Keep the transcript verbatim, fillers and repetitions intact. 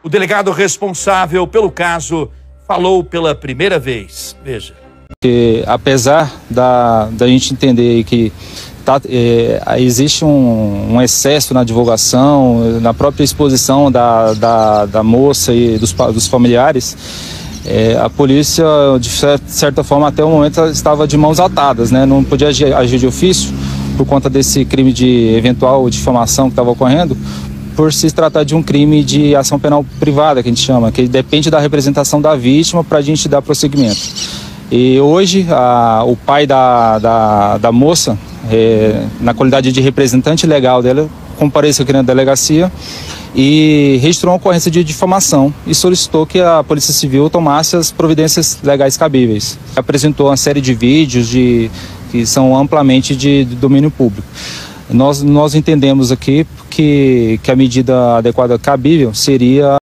O delegado responsável pelo caso falou pela primeira vez. Veja. Que, apesar da, da gente entender que tá, é, existe um, um excesso na divulgação, na própria exposição da, da, da moça e dos, dos familiares, é, a polícia, de certa forma, até o momento estava de mãos atadas, né? Não podia agir, agir de ofício por conta desse crime de eventual difamação que estava ocorrendo, por se tratar de um crime de ação penal privada, que a gente chama, que depende da representação da vítima para a gente dar prosseguimento. E hoje, a, o pai da, da, da moça, é, na qualidade de representante legal dela, compareceu aqui na delegacia e registrou uma ocorrência de difamação e solicitou que a Polícia Civil tomasse as providências legais cabíveis. Apresentou uma série de vídeos de, que são amplamente de, de domínio público. Nós, nós entendemos aqui que, que a medida adequada cabível seria